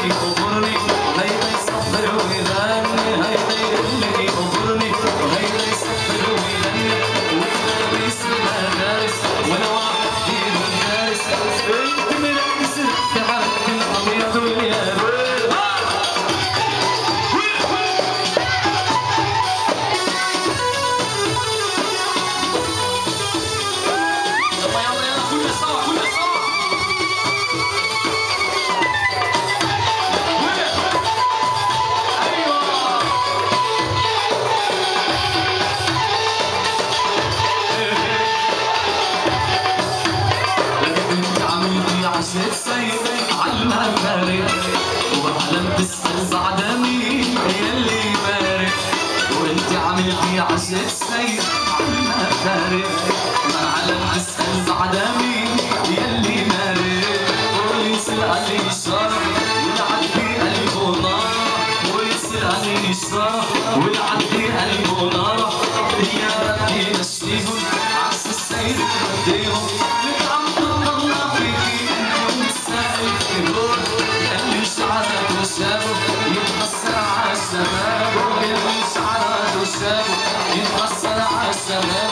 عشت سيد عنا فارق معلم تسأل بعد مين يلي مارق ويسأل علي الشرف والعدي قلبه نار ويسأل علي الشرف والعدي قلبه نار يا ربي نشفيهم عكس السيد بديهم لك عم تطلع فيكي انت والسائل كبار يلي شعرك وشابه يتأثر عالشباب يلي شعرك وشابه يتأثر عالشباب